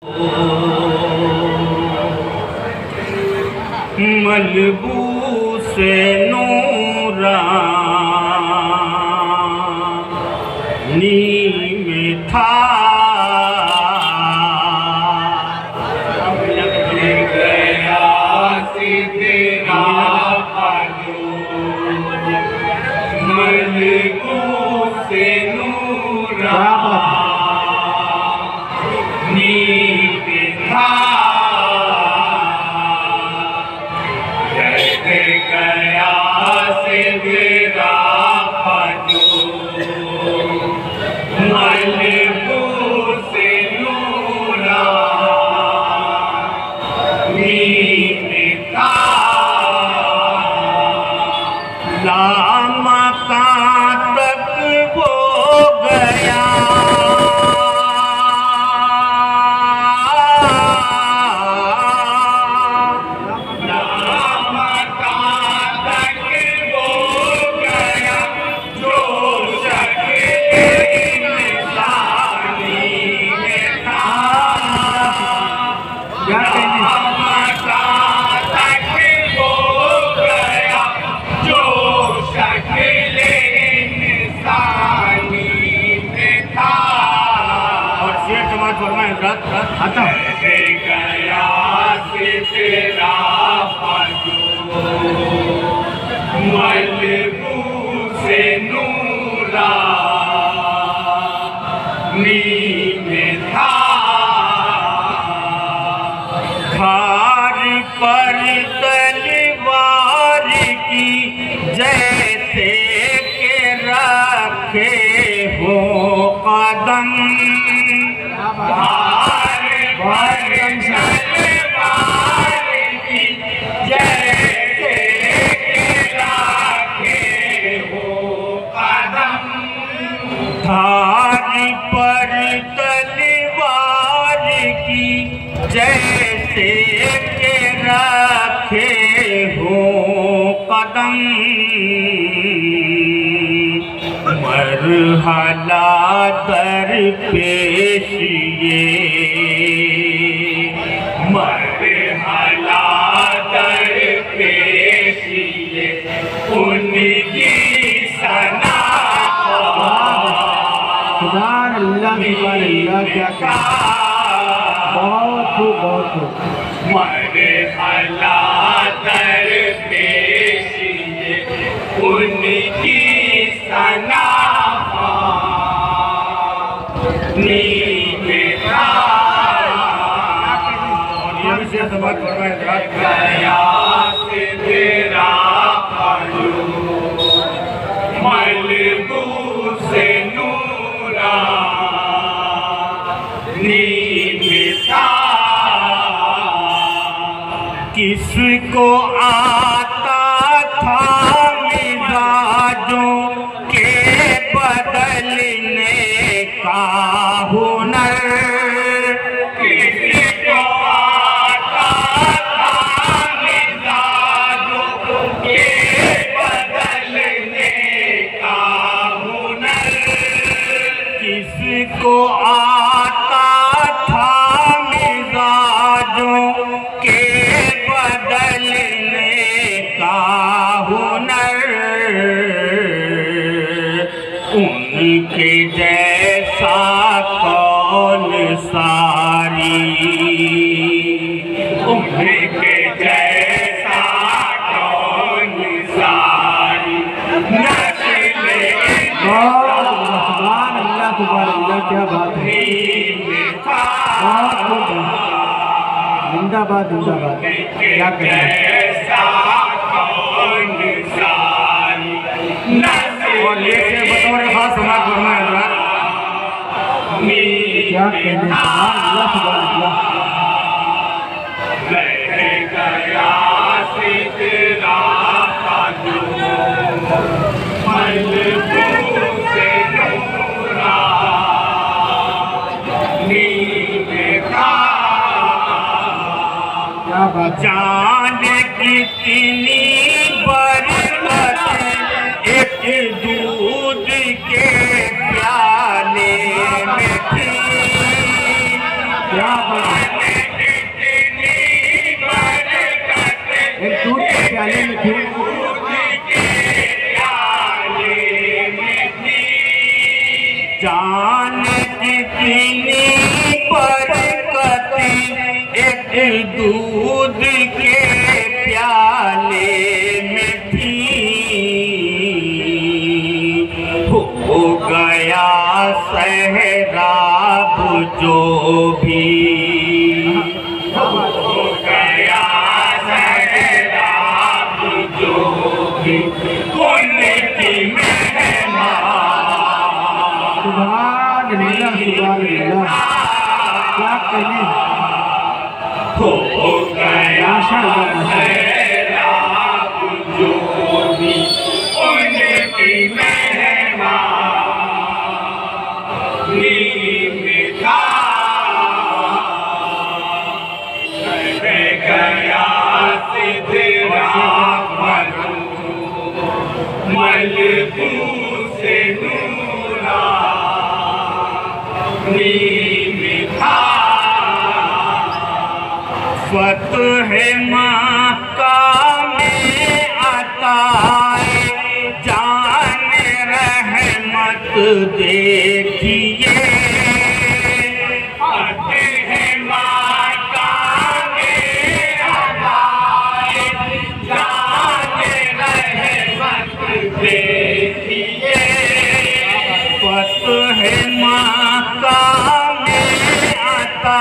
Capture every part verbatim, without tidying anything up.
मलबूस नूरानी में था गया सिदरा मलबूस नूरानी में था गया सिदरा मलबूस नूरानी में था लामकां तक वो गया आता गया सिदरा मलबूस नूरानी में था खार पर तलवार की जैसे के रखे हो कदम धार पर तलवार की जैसे के रखे हो कदम मरहला दर पेश ये मरहला दर पेश ये उनकी सना सुभान अल्लाह सुभान अल्लाह क्या क्या बहुत खूब बहुत खूब मरहला दर पेश ये उनकी सना गया सिदरा मलबूस नूरानी में था किसको आता था मिजाजों के बदलने का हुनर किसको आता था मिजाजों के बदलने का हुनर किसको आता था मिजाजों के बदलने का हुनर उनके जैसा कौन सारी उनके जैसा कौन सारी नस्लें सुभान अल्लाह सुभान अल्लाह क्या बात है बहुत खूब जिंदाबाद जिंदाबाद क्या करें और ये बतौर खास समाज फरमाया क्या कहने सुभान अल्लाह सुभान अल्लाह गया सिदरा मलबूस नूरानी में था क्या बात जान कितनी बरकत एक दूध के प्याले में थी क्या बात है। एक दूध के प्याले में थी जान कितनी बरकती एक दूध के प्याले में थी हो गया सहराब जो भी हो गया सहराब जो भी उनकी सुभान अल्लाह सुभान अल्लाह क्या कहने हो गया माशाअल्लाह सहराब जो भी उनकी मेहमानी में था गया सिद्धरा मलबूस से नूरा था फतह मक्का में आता जान रहमत देखिए फतह मक्का में आता जान रहमत देखिए फतह मक्का में आता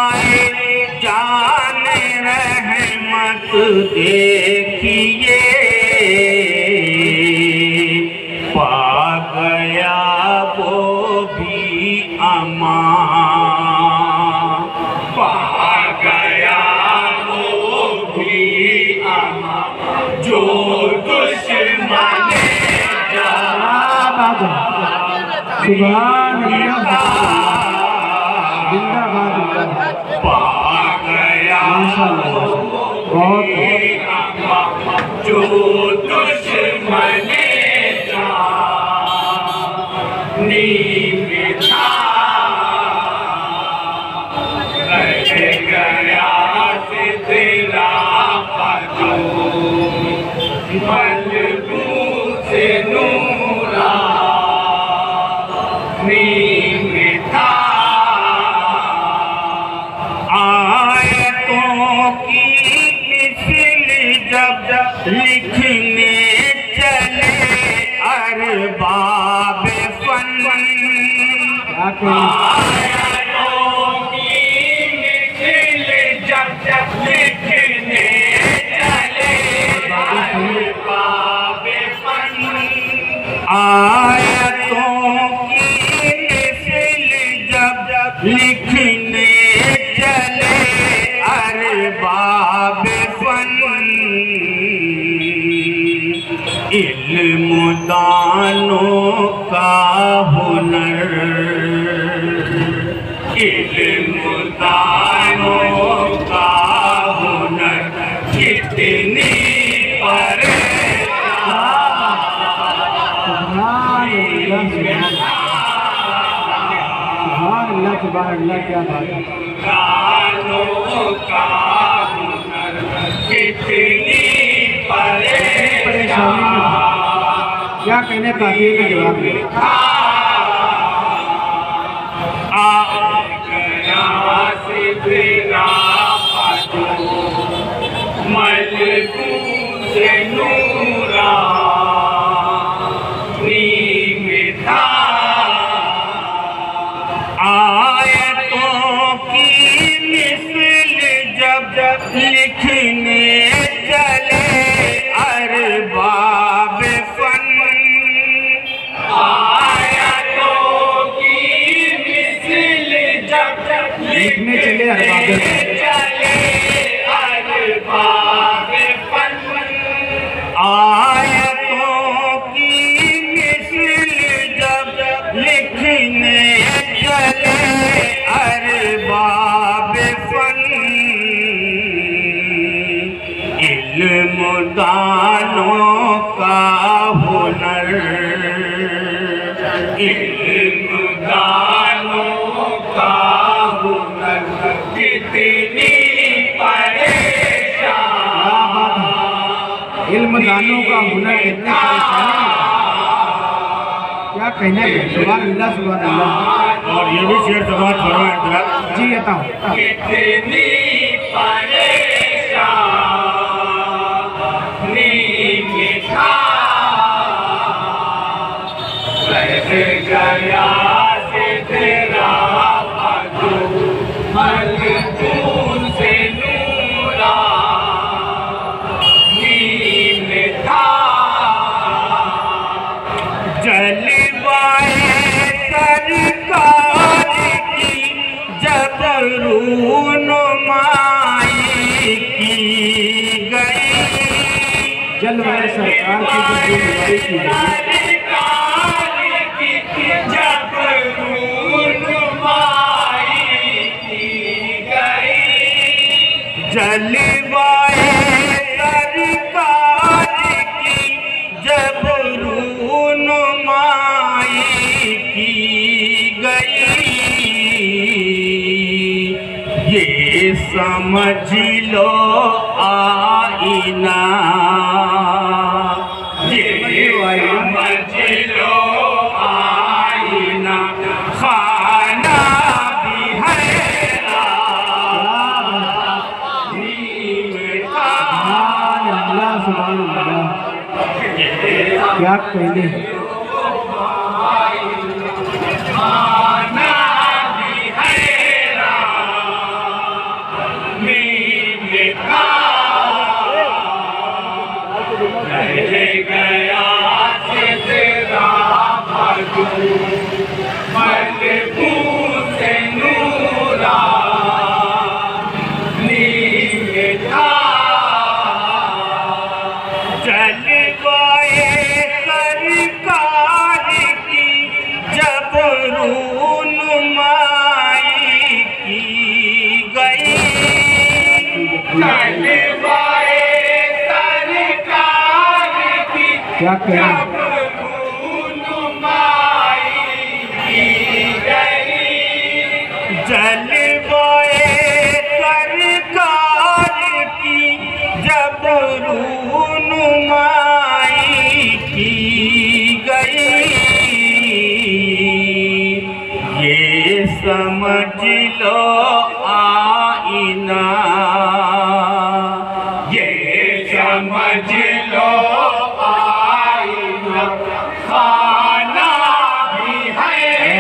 जान रहमत देखिए पा गया वो भी अमान पा गया वो भी अमान जो दुश्मन सुभान अल्लाह जिंदाबाद पा गया बहुत जो दुश्मन जानी में था रह गया सिद्धरा मलबूस से नूरा में था आयतों की मिसल जब लिखने चले अरबाब फन आयतों की मिसल जब लिखने चले अरबाब फन आयतों की मिसल जब लिखने चले अरबाब फन इल्म दानों का हुनर इल्म दानों का हुनर कितनी सुभान अल्लाह क्या बात है परेशानी में क्या कहने काफिले का जवाब दे मलबूस से नूरा में था आयतों की मिसल जब जब लिखने चले अरबाब फन आयतों की मिसल जब जब लिखने चले अरबाब चले अरबाब फन आयतों की मिसल जब जब लिखने चले अरबाब फन इल्म दानों का हुनर इल्म दानों का हुनर क्या बात है। इल्म दानों का हुनर कितनी परेशानी, क्या कहना है। सुभान अल्लाह सुभान अल्लाह। और ये भी शेर समाज फरमाए जरा। जी बताओ। जलवाए सरकार की जब रूनुमाई की गई, जलवाए सरकार की जब रूनुमाई की गई, जब रूनुमाई की गई, जलवाए सरकार की जब रूनुमाई की गई, ये समझ लो आईना, ये समझ लो आईना, खाना भी है सुभान अल्लाह सुभान अल्लाह। क्या कहने हैं। जलवाए सरकार की जब रूनुमाई की गई, जलवाए सरकार की क्या कहना है। जलवाए सरकार की जब रूनुमाई की गई, ये समझ लो आईना, ये समझ लो आईना, खाना भी है।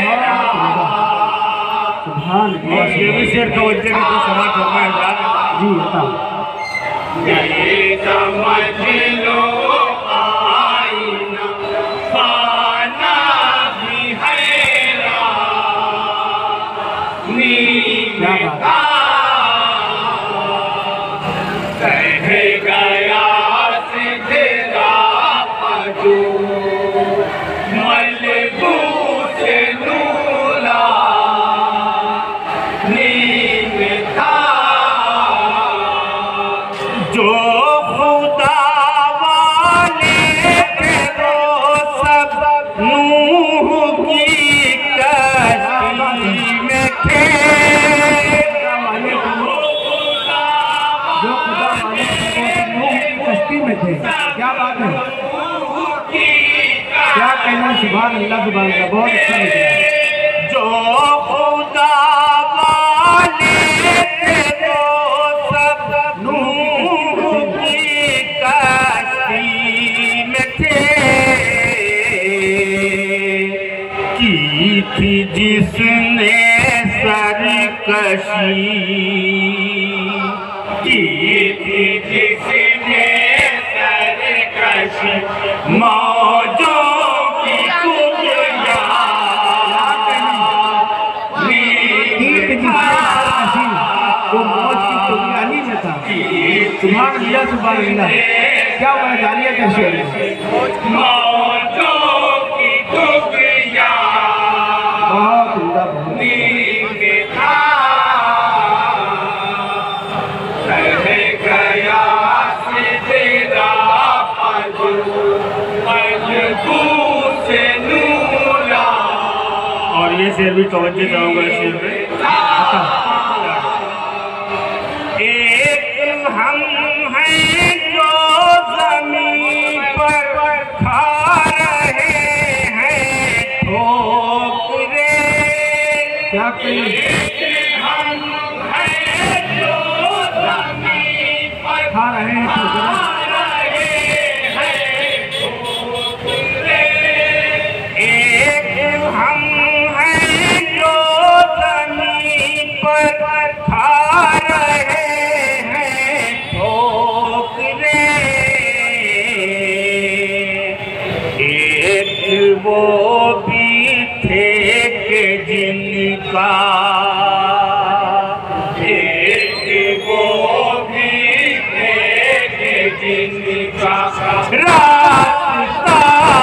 सुभान अल्लाह। ये भी शेर तवज्जो की तो समाज फरमाए जरा। जी बताओ। ये समझ लो आईना, खाना भी है क्या बात है। कह गया सिद्धरा पजू मलबूस नूला, नीम था जो खुदा वाले थे वो सब नूह की कश्ती में थे, जो खुदा वाले थे वो सब नूह की कश्ती में थे। क्या बात है। क्या कहना है। सुभान अल्लाह सुभान अल्लाह। बहुत अच्छा लग रहा है। जो खुदा वाले थे वो सब नूह की कश्ती में थे, की थी जिसने सरकशी, की थी जिसने सरकशी, मौजों की कुबरिया, तीत जिसने सरकशी वो मौज की तुगयानी में था। सुभान अल्लाह सुभान अल्लाह। क्या वरदानियत है शेर में। मौजों की कुबरिया, बहुत उम्दा बहुत। और ये शेर भी तवज्जो चाहूंगा इस शेर पे। हैं जो जमीन पर खा रहे हैं ठोकरे। क्या कहें, खा रहे हैं ठोकरे। एक हम हैं जो जमीन पर खा रहे हैं ठोकरे। एक वो भी थे कि जिनका रास्ता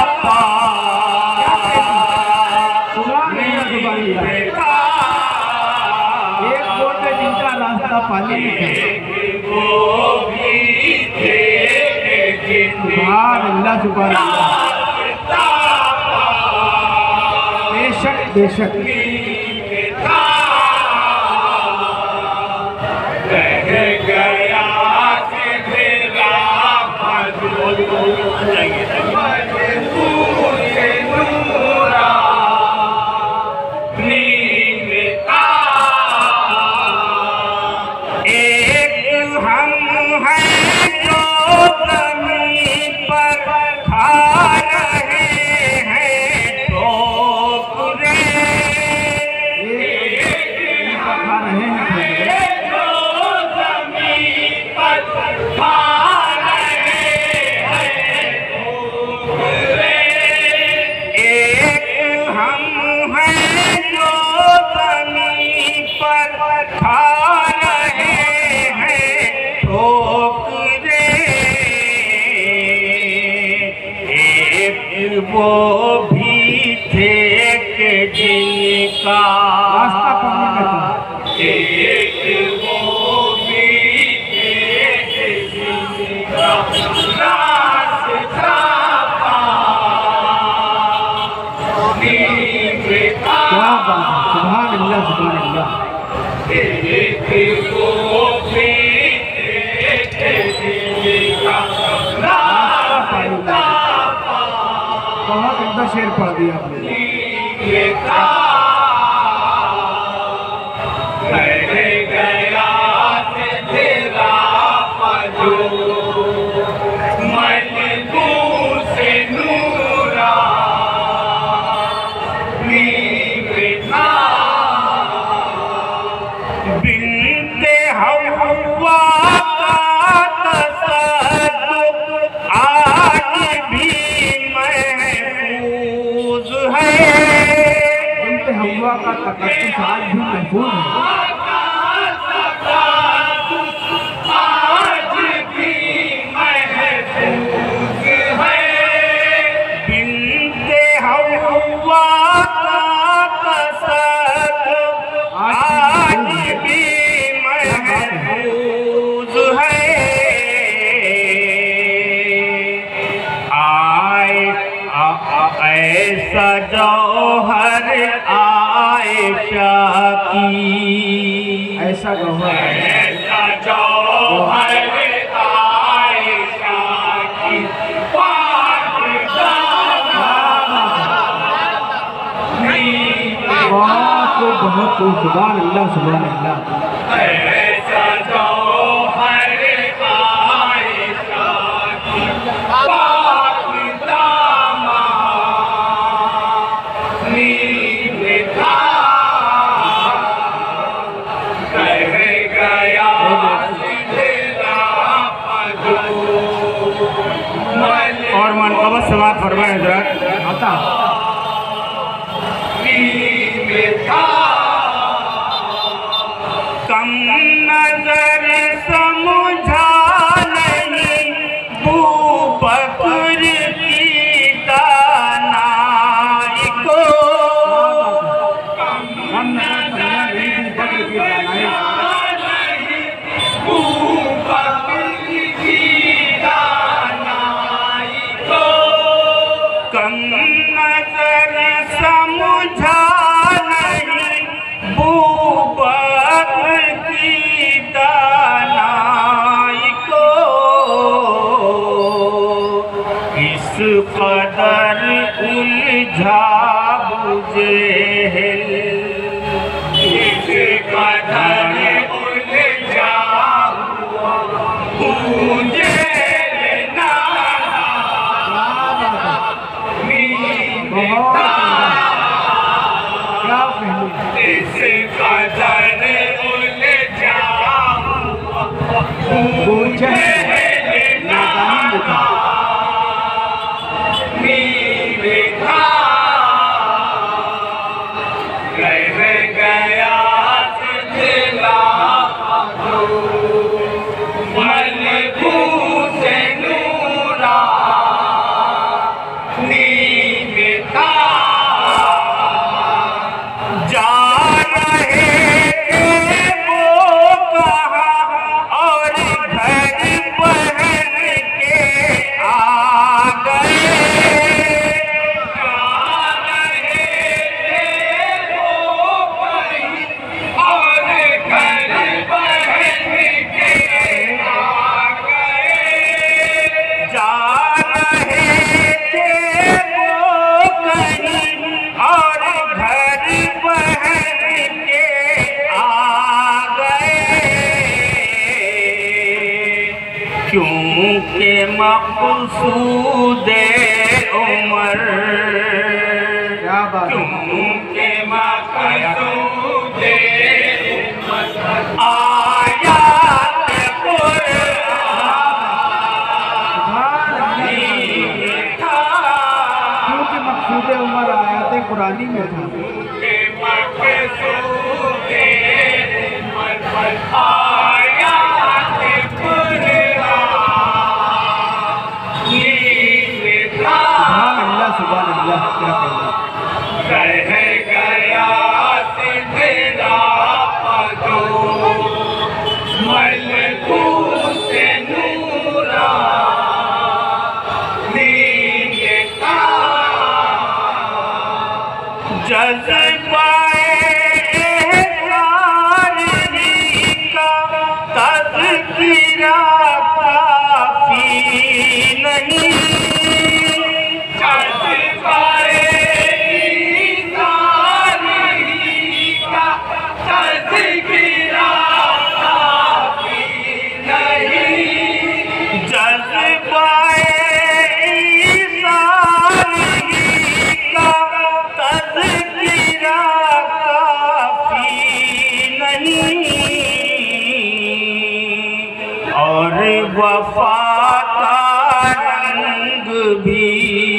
एक बोट है जिनका रास्ता पानी में सुभान अल्लाह सुभान अल्लाह। बेशक बेशक वो भी थे कि जिनका रास्ता पानी में था। एक वो भी थे कि जिनका रास्ता पानी में था। क्या बात है, सुभान अल्लाह सुभान अल्लाह। एक वो भी थे कि जिनका रास्ता पानी में। बहुत अच्छा शेर पढ़ दिया आपने। बिनते हवा का तसद्दुक़ आज भी महफूज है। बिनते हवा का तक़द्दुस आज भी महफूज है। बिनते हवा का तसद्दुक़ आज भी महफूज है। आए ऐसा जौहर आयशा की, ऐसा गौहर ऐसा जौहर आयशा की बहुत खूब बहुत खूब सुभान अल्लाह सुभान अल्लाह। ऐसा जौहर आयशा की पाक दामनी में था। कह गया और मनकबत समाप्त फरमाए हजरत। आता कम नजर समझा नहीं बू बकर की दानाई को। हम नहीं बकर की दानाई बू बकर की दानाई को। कम नजर समझा नहीं बू बकर की दानाई बुझा बुझे इसका धन उलझा बुझे इसका धन उलझा बुझे नादानी लिखा क्योंकि मक़सूदे उमर क्या बात है क्योंकि मक़सूदे उमर आयात क्योंकि मक़सूद उमर आयात कुरानी में था सुभान अल्लाह क्या कहना रह गया तेरा पदो मलकूत नूरा नीता जज़्बाए एहसानी का तज़किरा काफ़ी नहीं और वफा का रंग भी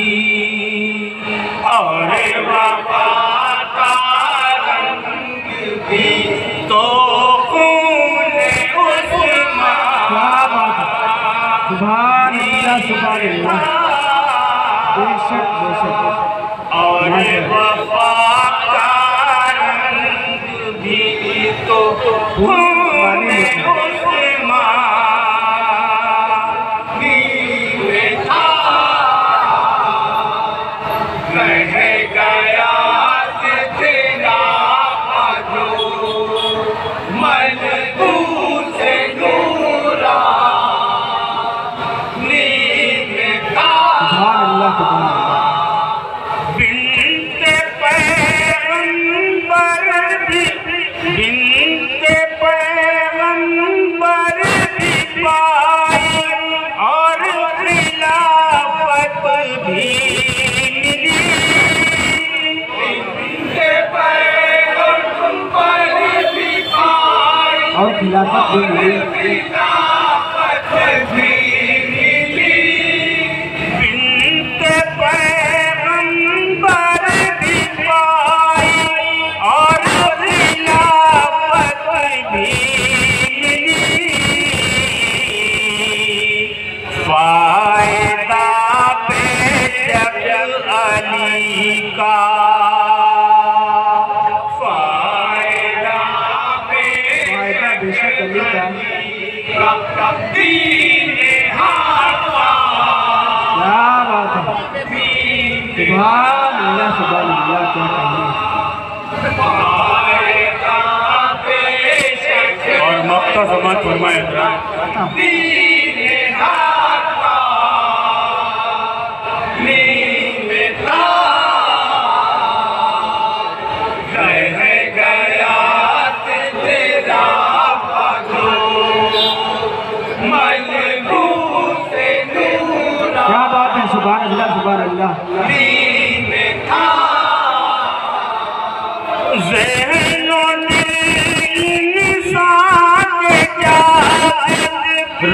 और वफा का रंग भी तो खून उस्मान सुभान अल्लाह सुभान अल्लाह बेशक बेशक और वफा का रंग भी तो खून और खिलाफत भी मिली और खिलाफत भी फायदा बेशक अली का फायदा बेशक अली का क्या बात है सुभान अल्लाह सुभान अल्लाह क्या कहना और मक्ता समाज फरमाए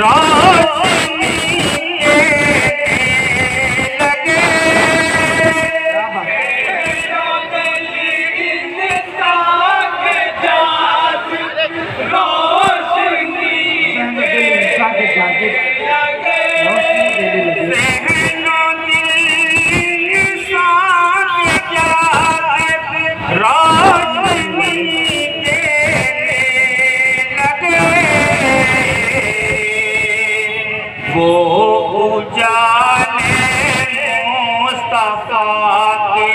रोशनी लगे क्या बात है। सहनो दिल इंसान के जागे रोशनी देने लगे। सहनो दिल इंसान के जागे रोशनी देने लगे। वो उजाले मुस्तफा के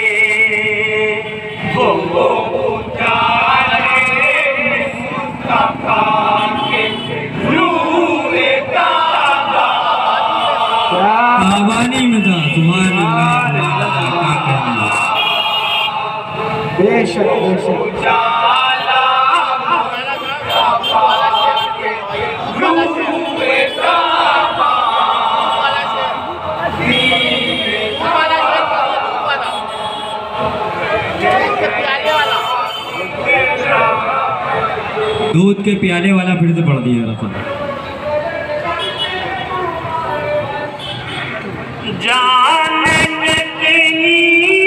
वो उजाले मुस्तफा के नूरे ताबा। क्या आवानी में था तुम्हारा बेशक बेशक उजाला मुस्तफा के नूरे ताबा। दूध के प्याले वाला फिर से पढ़ दिया रफा। जानने की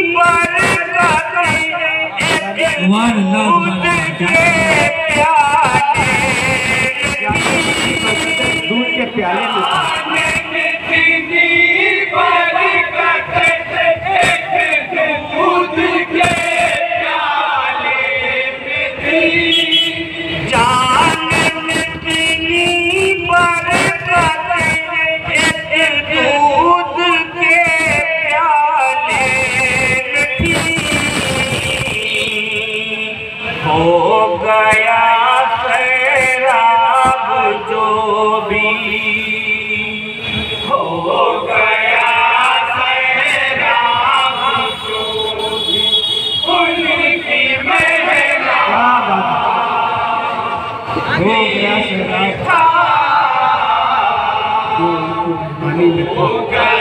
बरकत सुभान अल्लाह, सुभान अल्लाह। दूध के प्याले में हो गया सैराब जो भी हो गया सैराब जो भी उनकी मेहरा क्या बात है। हो गया शराब जो उनको पानी में हो गया